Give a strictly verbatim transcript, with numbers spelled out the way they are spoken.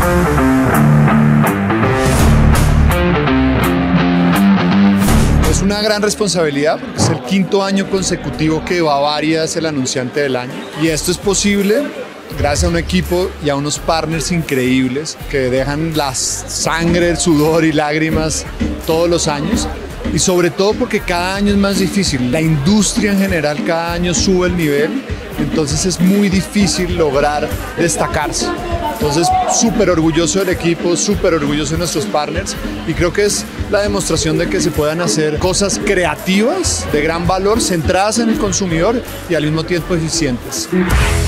Es una gran responsabilidad porque es el quinto año consecutivo que Bavaria es el anunciante del año, y esto es posible gracias a un equipo y a unos partners increíbles que dejan la sangre, sudor y lágrimas todos los años, y sobre todo porque cada año es más difícil. La industria en general cada año sube el nivel, entonces es muy difícil lograr destacarse. Entonces, súper orgulloso del equipo, súper orgulloso de nuestros partners, y creo que es la demostración de que se puedan hacer cosas creativas, de gran valor, centradas en el consumidor y al mismo tiempo eficientes.